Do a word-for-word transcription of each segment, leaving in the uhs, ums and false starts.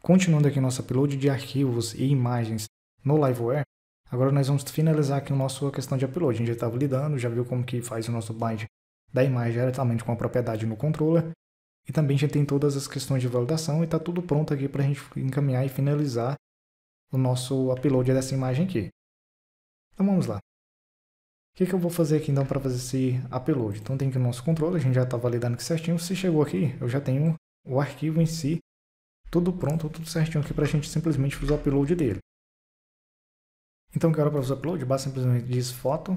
Continuando aqui nosso upload de arquivos e imagens no Liveware, agora nós vamos finalizar aqui a nossa questão de upload. A gente já estava lidando, já viu como que faz o nosso bind da imagem diretamente com a propriedade no controller. E também já tem todas as questões de validação e está tudo pronto aqui para a gente encaminhar e finalizar o nosso upload dessa imagem aqui. Então vamos lá. O que, que eu vou fazer aqui então para fazer esse upload? Então tem aqui o nosso controller, a gente já está validando aqui certinho. Se chegou aqui, eu já tenho o arquivo em si, tudo pronto, tudo certinho aqui para a gente simplesmente fazer o upload dele. Então, que hora para fazer o upload? Basta simplesmente diz foto,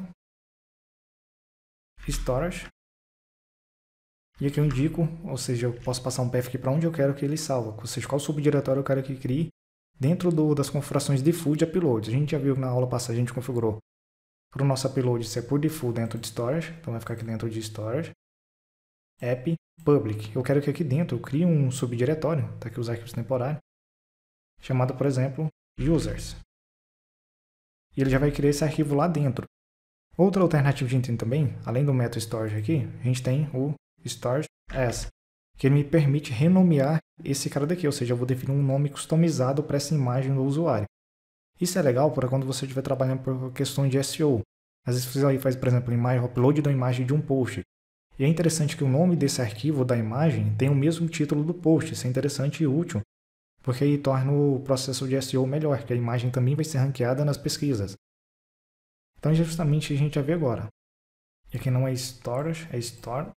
storage, e aqui eu indico, ou seja, eu posso passar um path aqui para onde eu quero que ele salva, ou seja, qual subdiretório eu quero que crie dentro do, das configurações default de upload. A gente já viu que na aula passada a gente configurou para o nosso upload ser por default dentro de storage, então vai ficar aqui dentro de storage, app, public. Eu quero que aqui dentro eu crie um subdiretório, tá aqui os arquivos temporários, chamado, por exemplo, users. E ele já vai criar esse arquivo lá dentro. Outra alternativa que a gente tem também, além do método storage aqui, a gente tem o storage as, que ele me permite renomear esse cara daqui, ou seja, eu vou definir um nome customizado para essa imagem do usuário. Isso é legal para quando você estiver trabalhando por questões de S E O. Às vezes você aí faz, por exemplo, imagem, upload da imagem de um post. E é interessante que o nome desse arquivo da imagem tenha o mesmo título do post. Isso é interessante e útil, porque aí torna o processo de S E O melhor, que a imagem também vai ser ranqueada nas pesquisas. Então, justamente a gente já vê agora. E aqui não é storage, é store.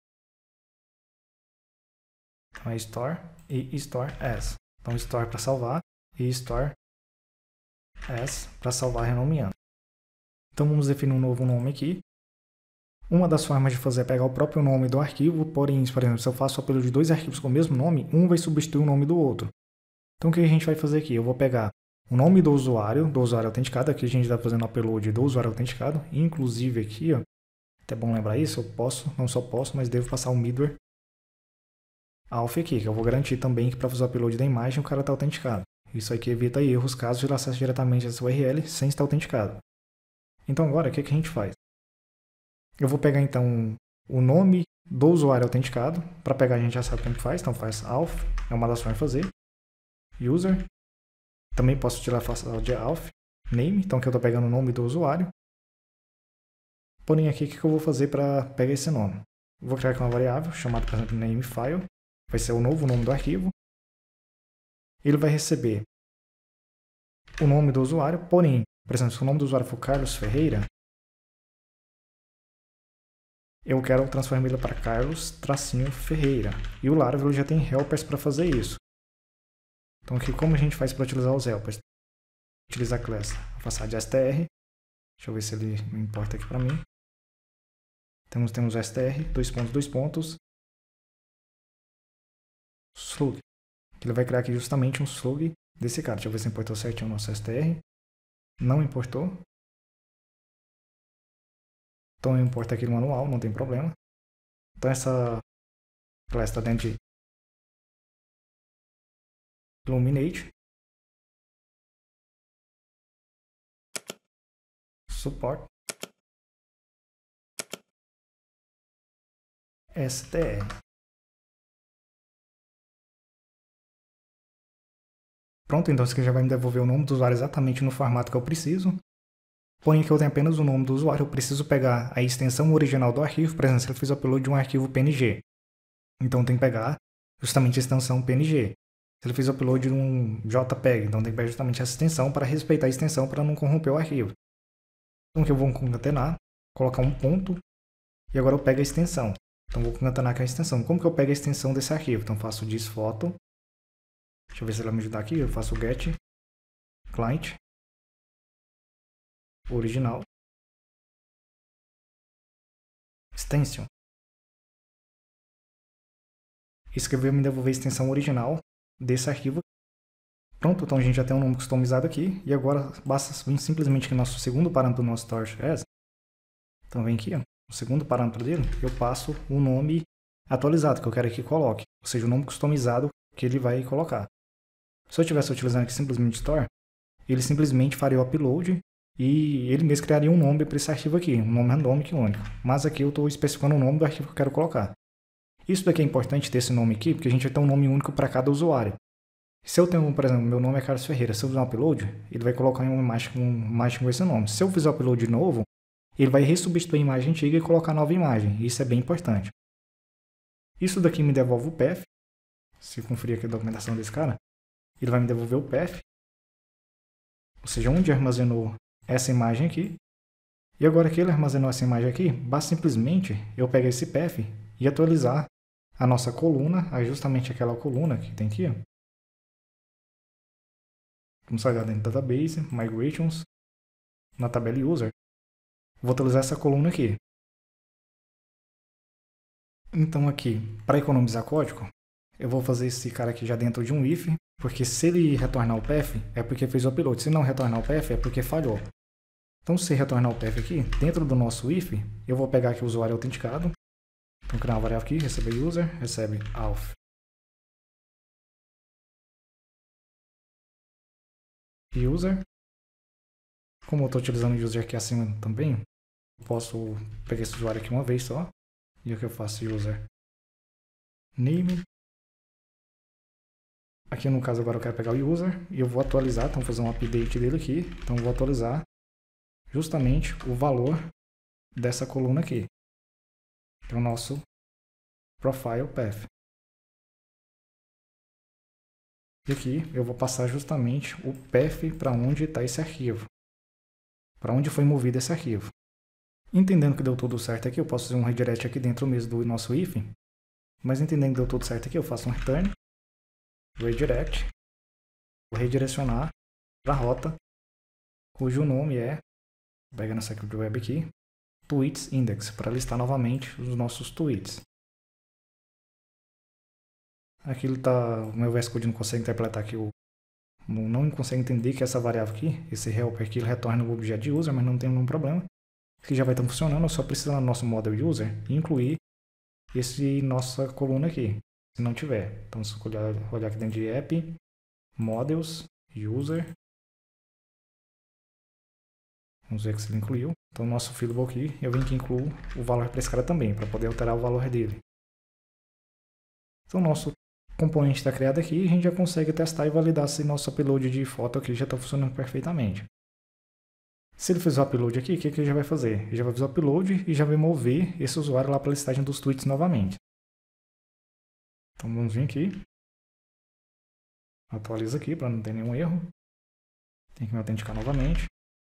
Então é store e store as. Então store para salvar e store as para salvar renomeando. Então vamos definir um novo nome aqui. Uma das formas de fazer é pegar o próprio nome do arquivo, porém, por exemplo, se eu faço o upload de dois arquivos com o mesmo nome, um vai substituir o nome do outro. Então o que a gente vai fazer aqui? Eu vou pegar o nome do usuário, do usuário autenticado, aqui a gente está fazendo o upload do usuário autenticado, inclusive aqui, ó, até bom lembrar isso, eu posso, não só posso, mas devo passar o middleware auth aqui, que eu vou garantir também que para fazer o upload da imagem o cara está autenticado. Isso aqui evita erros caso ele acesse diretamente essa U R L sem estar autenticado. Então agora, o que, que a gente faz? Eu vou pegar então o nome do usuário autenticado, para pegar a gente já sabe como que faz, então faz auth, é uma das formas de fazer, user, também posso tirar a de auth, name, então que eu estou pegando o nome do usuário, porém aqui o que, que eu vou fazer para pegar esse nome? Eu vou criar aqui uma variável chamada, por exemplo, namefile, vai ser o novo nome do arquivo, ele vai receber o nome do usuário, porém, por exemplo, se o nome do usuário for Carlos Ferreira, eu quero transformar ele para Carlos tracinho Ferreira. E o Laravel já tem helpers para fazer isso. Então aqui como a gente faz para utilizar os helpers? Utilizar a classe, vou passar de str, deixa eu ver se ele me importa aqui para mim. Temos, temos str, dois pontos, dois pontos, slug. Ele vai criar aqui justamente um slug desse cara. Deixa eu ver se importou certinho o nosso str. Não importou. Então eu importo aqui no manual, não tem problema. Então essa classe está dentro de Illuminate. Support. str. Pronto, então isso aqui já vai me devolver o nome do usuário exatamente no formato que eu preciso. Porém, aqui eu tenho apenas o nome do usuário, eu preciso pegar a extensão original do arquivo, por exemplo, se eu fiz o upload de um arquivo P N G. Então tem que pegar justamente a extensão P N G. Se ele fez o upload de um JPEG, então tem que pegar justamente essa extensão para respeitar a extensão para não corromper o arquivo. Então aqui eu vou concatenar, colocar um ponto, e agora eu pego a extensão. Então vou concatenar com a extensão. Como que eu pego a extensão desse arquivo? Então faço diz foto. Deixa eu ver se ele vai me ajudar aqui. Eu faço get client original extension. Isso que vai me devolver a extensão original desse arquivo. Pronto, então a gente já tem um nome customizado aqui. E agora basta vir simplesmente aqui no nosso segundo parâmetro do nosso storage as. Então vem aqui, ó, o segundo parâmetro dele, eu passo o nome atualizado que eu quero que coloque. Ou seja, o nome customizado que ele vai colocar. Se eu estivesse utilizando aqui simplesmente store, ele simplesmente faria o upload e ele mesmo criaria um nome para esse arquivo aqui, um nome randômico e único. Mas aqui eu estou especificando o nome do arquivo que eu quero colocar. Isso daqui é importante ter esse nome aqui, porque a gente vai ter um nome único para cada usuário. Se eu tenho, por exemplo, meu nome é Carlos Ferreira, se eu fizer um upload, ele vai colocar uma imagem com, uma imagem com esse nome. Se eu fizer o upload de novo, ele vai resubstituir a imagem antiga e colocar a nova imagem. Isso é bem importante. Isso daqui me devolve o P F. Se conferir aqui a documentação desse cara, ele vai me devolver o P F. Ou seja, onde armazenou essa imagem aqui. E agora que ele armazenou essa imagem aqui, basta simplesmente eu pegar esse P F e atualizar a nossa coluna, a justamente aquela coluna que tem aqui, ó. Vamos olhar dentro do database, migrations, na tabela user. Vou atualizar essa coluna aqui. Então aqui, para economizar código, eu vou fazer esse cara aqui já dentro de um if, porque se ele retornar o P F, é porque fez o upload. Se não retornar o P F, é porque falhou. Então, se retornar o P F aqui, dentro do nosso if, eu vou pegar aqui o usuário autenticado. Então, criar uma variável aqui, receber user, recebe auth. User. Como eu estou utilizando o user aqui acima também, eu posso pegar esse usuário aqui uma vez só. E aqui eu faço user name. Aqui no caso agora eu quero pegar o user e eu vou atualizar, então vou fazer um update dele aqui. Então eu vou atualizar justamente o valor dessa coluna aqui, que é o nosso profile path. E aqui eu vou passar justamente o path para onde está esse arquivo, para onde foi movido esse arquivo. Entendendo que deu tudo certo aqui, eu posso fazer um redirect aqui dentro mesmo do nosso if, mas entendendo que deu tudo certo aqui, eu faço um return, redirect, vou redirecionar para a rota, cujo nome é, pega na secret web aqui, tweets index, para listar novamente os nossos tweets. Aqui ele tá, o meu V S Code não consegue interpretar aqui, o, não consegue entender que essa variável aqui, esse helper aqui, ele retorna o objeto de user, mas não tem nenhum problema. Que já vai estar funcionando, eu só preciso no nosso model user incluir esse nossa coluna aqui, se não tiver. Então, se eu olhar, olhar aqui dentro de app, models, user, vamos ver que se ele incluiu. Então, no nosso fieldable aqui, eu venho que incluo o valor para esse cara também, para poder alterar o valor dele. Então, nosso componente está criado aqui e a gente já consegue testar e validar se nosso upload de foto aqui já está funcionando perfeitamente. Se ele fizer o upload aqui, o que, que ele já vai fazer? Ele já vai fazer o upload e já vai mover esse usuário lá para a listagem dos tweets novamente. Então vamos vir aqui. Atualiza aqui para não ter nenhum erro. Tem que me autenticar novamente.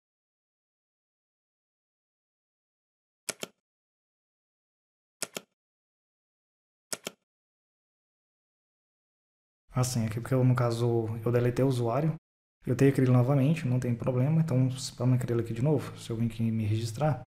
Assim, aqui porque eu, no caso eu deletei o usuário. Eu tenho que criar ele novamente, não tem problema. Então, para não criar ele aqui de novo, se eu vir aqui me registrar.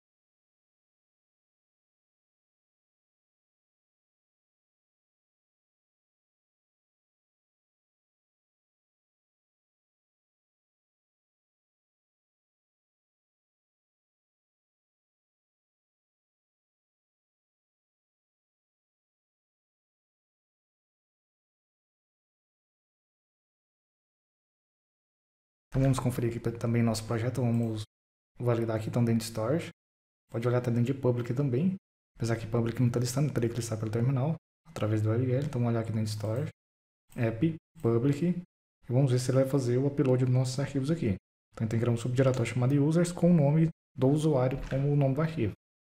Então vamos conferir aqui também nosso projeto, vamos validar aqui, então dentro de storage. Pode olhar até dentro de public também, apesar que public não está listando, teria que listar pelo terminal, através do U R L. Então vamos olhar aqui dentro de storage, app, public, e vamos ver se ele vai fazer o upload dos nossos arquivos aqui. Então tem que criar um subdiretório chamado users com o nome do usuário como o nome do arquivo.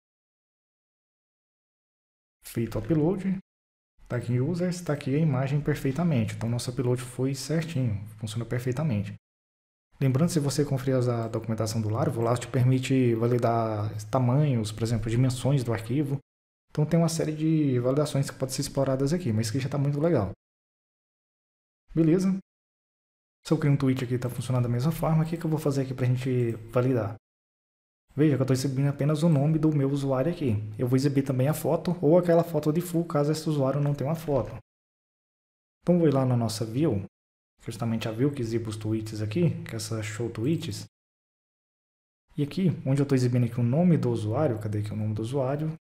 Feito o upload, está aqui em users, está aqui a imagem perfeitamente. Então nosso upload foi certinho, funcionou perfeitamente. Lembrando, se você conferir a documentação do Laravel, o Laravel te permite validar tamanhos, por exemplo, dimensões do arquivo. Então tem uma série de validações que podem ser exploradas aqui, mas isso aqui já está muito legal. Beleza? Se eu criar um tweet aqui está funcionando da mesma forma, o que, que eu vou fazer aqui para a gente validar? Veja que eu estou exibindo apenas o nome do meu usuário aqui. Eu vou exibir também a foto ou aquela foto de full, caso esse usuário não tenha uma foto. Então vou ir lá na nossa view, justamente a view que exibe os tweets aqui, que é essa show tweets. E aqui, onde eu estou exibindo aqui o nome do usuário, cadê aqui o nome do usuário?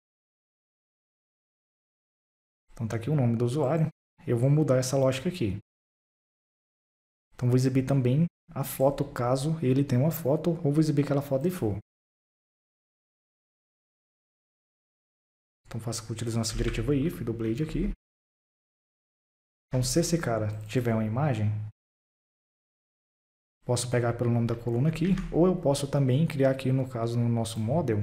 Então está aqui o nome do usuário. Eu vou mudar essa lógica aqui. Então vou exibir também a foto, caso ele tenha uma foto, ou vou exibir aquela foto de full. Então faço utilizando essa diretiva if do Blade aqui. Então se esse cara tiver uma imagem, Posso pegar pelo nome da coluna aqui, ou eu posso também criar aqui, no caso, no nosso model,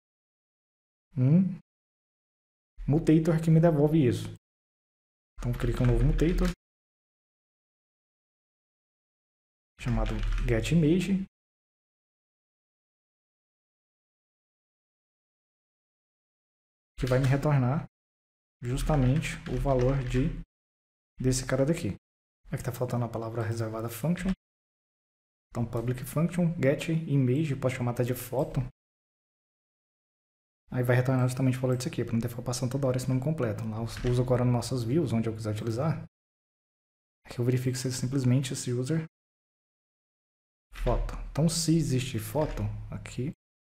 um mutator que me devolve isso. Então, clico em um novo mutator, chamado getImage. Que vai me retornar justamente o valor de, desse cara daqui. Aqui está faltando a palavra reservada function. Então, public function, getImage, pode chamar até de foto. Aí vai retornar justamente o valor disso aqui, para não ter que ficar passando toda hora esse nome completo. Lá eu uso agora nas nossas views, onde eu quiser utilizar. Aqui eu verifico se é simplesmente esse user foto. Então, se existe foto aqui,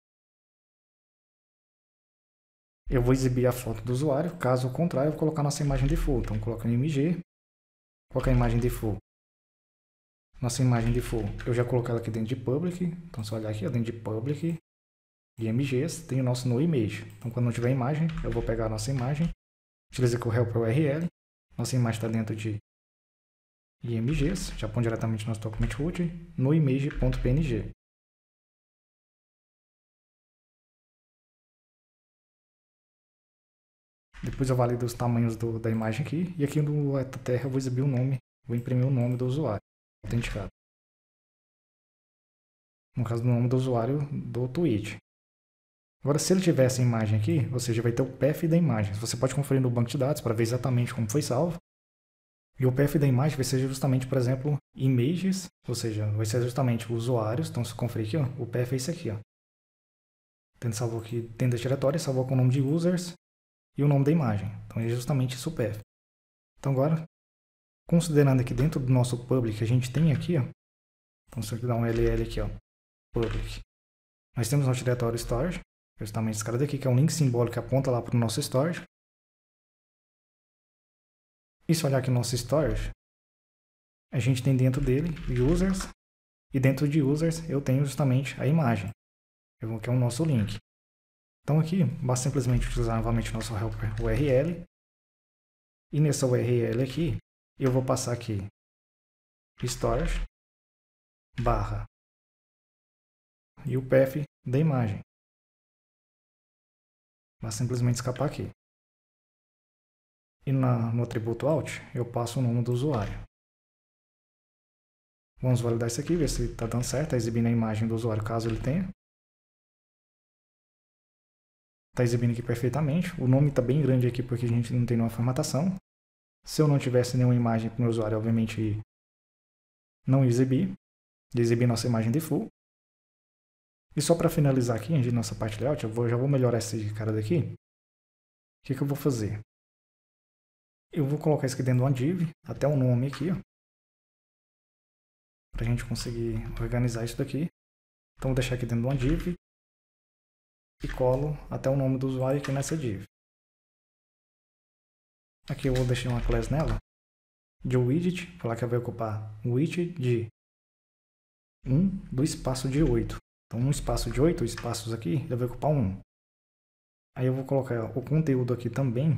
eu vou exibir a foto do usuário. Caso contrário, eu vou colocar nossa imagem default. Então, coloco em M G, colocar a imagem default. Nossa imagem default, eu já coloquei ela aqui dentro de public. Então, se olhar aqui, ó, dentro de public, de M Gs, tem o nosso noImage. Então, quando não tiver imagem, eu vou pegar a nossa imagem, utiliza aqui o helper U R L. Nossa imagem está dentro de I M Gs, já põe diretamente no nosso document root, noimage.png. Depois eu valido os tamanhos do, da imagem aqui, e aqui no terra eu vou exibir o nome, vou imprimir o nome do usuário autenticado. No caso do nome do usuário do tweet. Agora, se ele tiver essa imagem aqui, ou seja, vai ter o path da imagem. Você pode conferir no banco de dados para ver exatamente como foi salvo. E o path da imagem vai ser justamente, por exemplo, images, ou seja, vai ser justamente usuários. Então, se eu conferir aqui, ó, o path é esse aqui, ó. Tendo salvo aqui dentro da diretória, salvou com o nome de users e o nome da imagem. Então, é justamente isso o path. Então, agora, considerando aqui dentro do nosso public, a gente tem aqui, ó. Então, se eu dar um L L aqui, ó, public. Nós temos nosso diretório storage, justamente esse cara daqui, que é um link simbólico que aponta lá para o nosso storage. E se olhar aqui no nosso storage, a gente tem dentro dele users, e dentro de users eu tenho justamente a imagem, que é o nosso link. Então aqui, basta simplesmente utilizar novamente o nosso helper U R L, e nessa U R L aqui, eu vou passar aqui storage, barra, e o path da imagem. Basta simplesmente escapar aqui. E na, no atributo out, eu passo o nome do usuário. Vamos validar isso aqui, ver se está dando certo, está exibindo a imagem do usuário caso ele tenha. Está exibindo aqui perfeitamente. O nome está bem grande aqui porque a gente não tem nenhuma formatação. Se eu não tivesse nenhuma imagem para o meu usuário, obviamente não ia exibir. Ia exibir nossa imagem default. E só para finalizar aqui, antes de nossa parte layout, eu vou, já vou melhorar esse cara daqui. O que, que eu vou fazer? Eu vou colocar isso aqui dentro de uma div, até o nome aqui, ó. Para a gente conseguir organizar isso daqui. Então vou deixar aqui dentro de uma div e colo até o nome do usuário aqui nessa div. Aqui eu vou deixar uma class nela de widget, falar que vai ocupar um widget de um do espaço de oito. Então um espaço de oito espaços aqui, ele vai ocupar um. Aí eu vou colocar o conteúdo aqui também.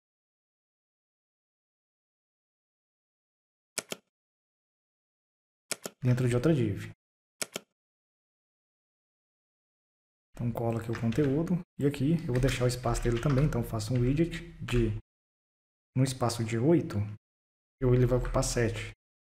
Dentro de outra div. Então colo aqui o conteúdo e aqui eu vou deixar o espaço dele também, então faço um widget de no espaço de oito, eu, ele vai ocupar sete.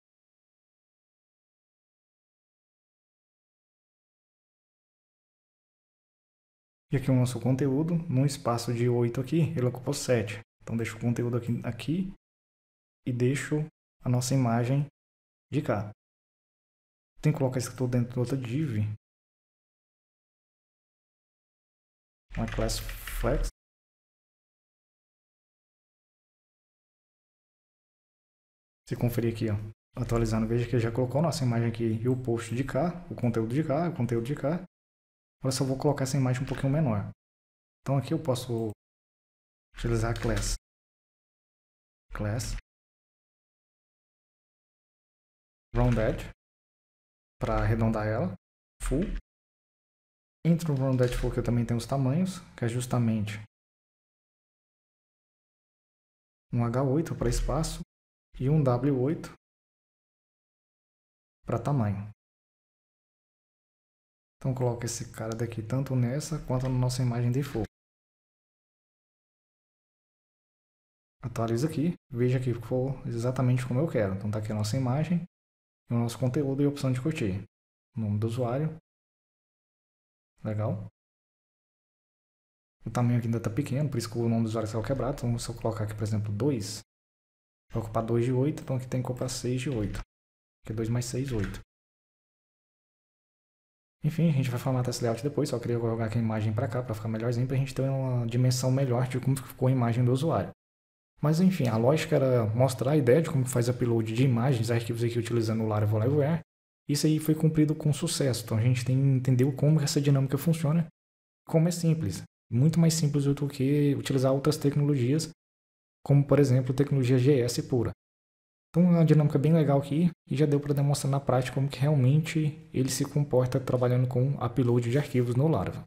E aqui o nosso conteúdo, no espaço de oito aqui, ele ocupou sete. Então deixo o conteúdo aqui, aqui e deixo a nossa imagem de cá. Tem que colocar isso tudo dentro de outra div. Uma class flex. Se conferir aqui, ó, atualizando, veja que já colocou a nossa imagem aqui e o post de cá, o conteúdo de cá, o conteúdo de cá. Agora só vou colocar essa imagem um pouquinho menor. Então aqui eu posso utilizar a class. Class. Rounded. Para arredondar ela. Full. Entre o rounded full que eu também tenho os tamanhos, que é justamente um H oito para espaço e um W oito para tamanho. Então coloca esse cara daqui tanto nessa quanto na nossa imagem default. Atualiza aqui, veja que ficou exatamente como eu quero. Então tá aqui a nossa imagem, o nosso conteúdo e a opção de curtir. O nome do usuário. Legal. O tamanho aqui ainda está pequeno, por isso que o nome do usuário saiu quebrado. Então se eu colocar aqui, por exemplo, dois, vai ocupar dois de oito, então aqui tem que ocupar seis de oito. Aqui é dois mais seis, oito. Enfim, a gente vai formatar esse layout depois, só queria jogar aqui a imagem para cá, para ficar melhorzinho, para a gente ter uma dimensão melhor de como ficou a imagem do usuário. Mas enfim, a lógica era mostrar a ideia de como faz upload de imagens, arquivos aqui utilizando o Laravel Liveware. Isso aí foi cumprido com sucesso, então a gente tem que entender como essa dinâmica funciona, como é simples. Muito mais simples do que utilizar outras tecnologias, como por exemplo tecnologia G S pura. Então é uma dinâmica bem legal aqui e já deu para demonstrar na prática como que realmente ele se comporta trabalhando com upload de arquivos no Laravel.